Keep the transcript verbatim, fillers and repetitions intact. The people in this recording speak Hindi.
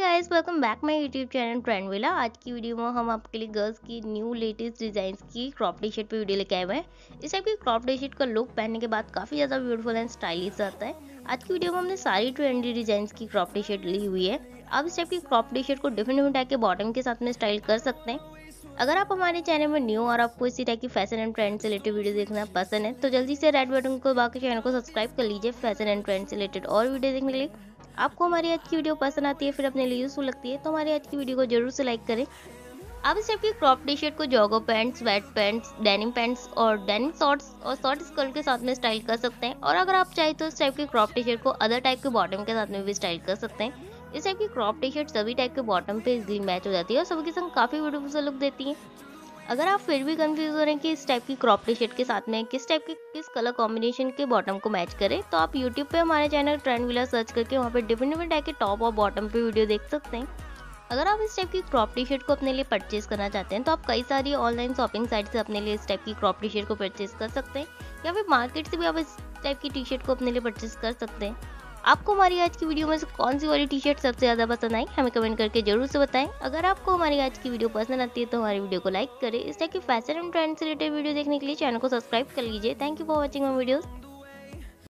Guys, welcome back my YouTube channel Trend Villa. आज की वीडियो में हम आपके लिए गर्ल्स की न्यू लेटेस्ट डिजाइन्स की क्रॉप टी शर्ट पे वीडियो लेके आए हुए हैं। इस टाइप की क्रॉप टी शर्ट का लुक पहनने के बाद काफ़ी ज़्यादा ब्यूटीफुल एंड स्टाइलिश आता है। आज की वीडियो में हमने सारी ट्रेंडी डिजाइन्स की क्रॉप टी शर्ट ली हुई है। आप इस टाइप की क्रॉप टी शर्ट को डिफरेंट डिफरेंट टाइप के बॉटम के साथ में स्टाइल कर सकते हैं। अगर आप हमारे चैनल में न्यू और आपको इसी टाइप की फैशन एंड ट्रेंड से रिलेटेड वीडियो देखना पसंद है तो जल्दी से रेड बटन को दबा के चैनल को सब्सक्राइब कर लीजिए फैशन एंड ट्रेंड से रिलेटेड और वीडियो देखने के लिए। आपको हमारी आज की वीडियो पसंद आती है, फिर अपने लिए यूजफुल लगती है तो हमारी आज की वीडियो को जरूर से लाइक करें। आप इस टाइप की क्रॉप टी शर्ट को जॉगो पैंट्स, वेट पैंट्स, डेनिम पैंट्स और डेनिम शॉर्ट्स और शॉर्ट स्कर्ट के साथ में स्टाइल कर सकते हैं। और अगर आप चाहें तो इस टाइप की क्रॉप टी शर्ट को अदर टाइप के बॉटम के साथ में भी स्टाइल कर सकते हैं। इस टाइप की क्रॉप टी शर्ट सभी टाइप के बॉटम पे इजीली मैच हो जाती है और सभी के संग काफी ब्यूटीफुल सा लुक देती है। अगर आप फिर भी कंफ्यूज हो रहे हैं कि इस टाइप की क्रॉप टी शर्ट के साथ में किस टाइप के किस कलर कॉम्बिनेशन के बॉटम को मैच करें तो आप यूट्यूब पे हमारे चैनल ट्रेंड विला सर्च करके वहाँ पे डिफरेंट डिफरेंट टाइप के टॉप और बॉटम पे वीडियो देख सकते हैं। अगर आप इस टाइप की क्रॉप टी शर्ट को अपने लिए परचेज करना चाहते हैं तो आप कई सारी ऑनलाइन शॉपिंग साइट से अपने लिए इस टाइप की क्रॉप टी शर्ट को परचेज कर सकते हैं या फिर मार्केट से भी आप इस टाइप की टी शर्ट को अपने लिए परचेज कर सकते हैं। आपको हमारी आज की वीडियो में से कौन सी वाली टी शर्ट सबसे ज़्यादा पसंद आई हमें कमेंट करके जरूर से बताएं। अगर आपको हमारी आज की वीडियो पसंद आती है तो हमारी वीडियो को लाइक करें। इस टाइप की फैशन एंड ट्रेंड से रिलेटेड वीडियो देखने के लिए चैनल को सब्सक्राइब कर लीजिए। Thank you for watching my videos.